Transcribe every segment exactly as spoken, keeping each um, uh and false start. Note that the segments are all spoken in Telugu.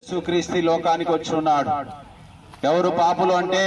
యేసుక్రీస్తు లోకానికి వచ్చి ఉన్నాడు. ఎవరు పాపులు అంటే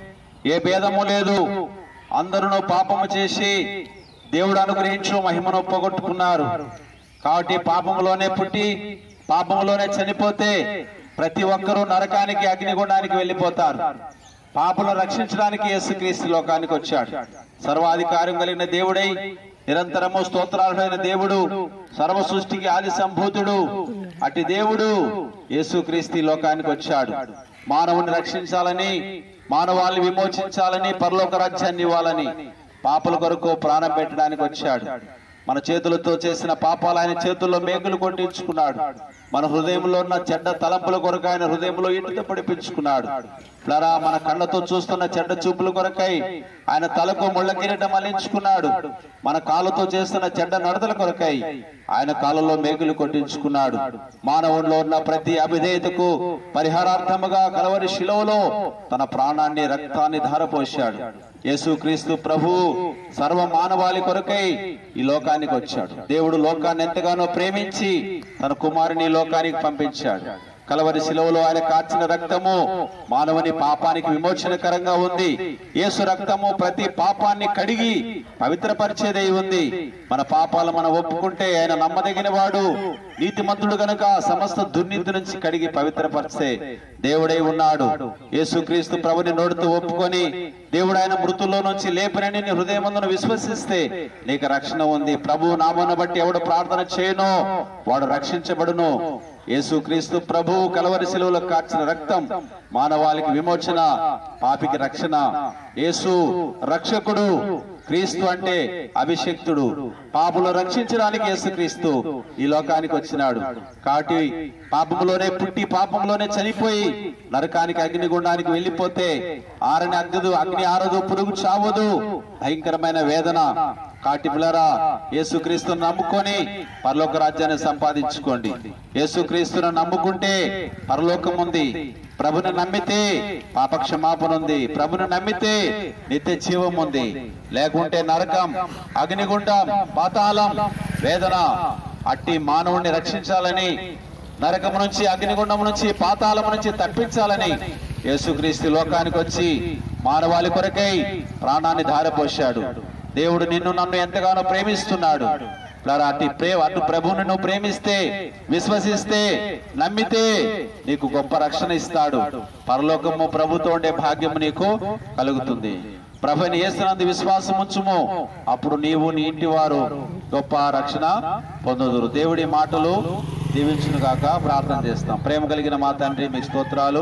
ఏ భేదము లేదు, అందరూ పాపము చేసి దేవుడు అనుగ్రహించు మహిమను పోగొట్టుకున్నారు. కాబట్టి పాపములోనే పుట్టి పాపములోనే చనిపోతే ప్రతి ఒక్కరూ నరకానికి అగ్నిగుండానికి వెళ్ళిపోతారు. పాపులను రక్షించడానికి యేసుక్రీస్తు లోకానికి వచ్చాడు. సర్వాధికారం కలిగిన దేవుడై నిరంతరము స్తోత్రార్హుడైన దేవుడు, సర్వ సృష్టికి ఆది సంభూతుడు అట్టి దేవుడు యేసుక్రీస్తు లోకానికి వచ్చాడు. మానవుని రక్షించాలని, మానవాళిని విమోచించాలని, పరలోక రాజ్యాన్ని ఇవ్వాలని, పాపుల కొరకు ప్రాణం పెట్టడానికి వచ్చాడు. మన చేతులతో చేసిన పాపాలు ఆయన చేతుల్లో మేకులు కొట్టించుకున్నాడు. మన హృదయంలో ఉన్న చెడ్డ తలంపుల కొరకు ఆయన హృదయంలో ఇంటితో పడిపించుకున్నాడు. ప్లరా మన కళ్ళతో చూస్తున్న చెడ్డ చూపుల కొరకై ఆయన తలకు ముళ్ళ కిరీటం అల్లించుకున్నాడు. మన కాళ్ళతో చేస్తున్న చెడ్డ నడతల కొరకై ఆయన కాళ్ళలో మేకులు కొట్టించుకున్నాడు. మానవుల్లో ఉన్న ప్రతి అవిధేయతకు పరిహారార్థముగా కలవరి శిలువలో తన ప్రాణాన్ని రక్తాన్ని ధారపోశాడు. యేసుక్రీస్తు ప్రభు సర్వ మానవాళి కొరకై ఈ లోకానికి వచ్చాడు. దేవుడు లోకాన్ని ఎంతగానో ప్రేమించి తన కుమారుని లోకానికి పంపించాడు. కలవరి శిలువలో ఆయన కార్చిన రక్తము మానవుని పాపానికి విమోచనకరంగా ఉంది. యేసు రక్తము ప్రతి పాపాన్ని కడిగి పవిత్రపరిచేదై ఉంది. మన పాపాలు మనం ఒప్పుకుంటే ఆయన నమ్మదగిన వాడు, నీతిమంతుడు గనుక సమస్త దుర్నీతి నుంచి కడిగి పవిత్రపరిచే దేవుడై ఉన్నాడు. యేసుక్రీస్తు ప్రభుని నోటితో ఒప్పుకొని దేవుడు ఆయన మృతుల్లో నుంచి లేపనని నీ హృదయమందును విశ్వసిస్తే నీకు రక్షణ ఉంది. ప్రభు నామమును బట్టి ఎవడు ప్రార్థన చేయనో వాడు రక్షించబడును. యేసుక్రీస్తు ప్రభు కలవరి శిలువలో కార్చిన రక్తం మానవాళికి విమోచన, పాపికి రక్షణ. యేసు రక్షకుడు, క్రీస్తు అంటే అభిషక్తుడు. పాపులను రక్షించడానికి యేసుక్రీస్తు ఈ లోకానికి వచ్చినాడు. కాబట్టి పాపంలోనే పుట్టి పాపంలోనే చనిపోయి నరకానికి అగ్నిగుండానికి వెళ్ళిపోతే ఆరని అగ్ని అగ్ని ఆరదు, పురుగు చావదు, భయంకరమైన వేదన. కాటి పిల్లరా, యేసుక్రీస్తును నమ్ముకొని పరలోక రాజ్యాన్ని సంపాదించుకోండి. యేసుక్రీస్తును నమ్ముకుంటే పరలోకం ఉంది. ప్రభుని నమ్మితే పాపక్షమాపణ ఉంది. ప్రభుని నమ్మితే నిత్య జీవం ఉంది. లేకుంటే నరకం, అగ్నిగుండం, పాతాళం, వేదన. అట్టి మానవుణ్ణి రక్షించాలని, నరకం నుంచి, అగ్నిగుండం నుంచి, పాతాళం నుంచి తప్పించాలని యేసుక్రీస్తు లోకానికి వచ్చి మానవాళి కొరకై ప్రాణాన్ని ధారపోశాడు. దేవుడు నిన్ను నన్ను ఎంతగానో ప్రేమిస్తున్నాడు. అటు ప్రేమ అటు ప్రభువుని నువ్వు ప్రేమిస్తే, విశ్వసిస్తే, నమ్మితే నీకు గొప్ప రక్షణ ఇస్తాడు. పరలోకము ప్రభుతో ఉండే భాగ్యం నీకు కలుగుతుంది. ప్రభుని యేసునందు విశ్వాసం ఉంచుము, అప్పుడు నీవు నీ ఇంటి వారు గొప్ప రక్షణ పొందుదురు. దేవుడి మాటలు దీవించును గాక. ప్రార్థన చేస్తాం. ప్రేమ కలిగిన మా తండ్రి, మీకు స్తోత్రాలు.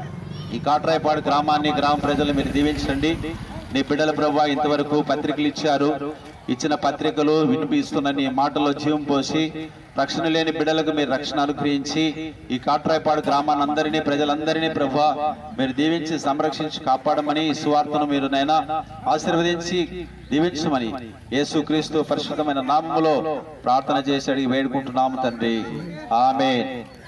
ఈ కాట్రాయపాడు గ్రామాన్ని, గ్రామ ప్రజలు మీరు దీవించండి. నీ బిడ్డల ప్రభువా ఇంతవరకు పత్రికలు ఇచ్చారు. ఇచ్చిన పత్రికలు వినిపిస్తున్న నీ మాటలో జీవం పోసి రక్షణ లేని బిడ్డలకు మీరు రక్షణ అనుగ్రహించి ఈ కాట్రాయపాడు గ్రామాన్ని అందరినీ, ప్రజలందరినీ ప్రభువా మీరు దీవించి సంరక్షించి కాపాడమని, ఈ సువార్తను మీరు నైనా ఆశీర్వదించి దీవించమని యేసుక్రీస్తు పరిశుద్ధమైన నామములో ప్రార్థన చేసి అడిగి వేడుకుంటున్నాము తండ్రి. ఆమేన్.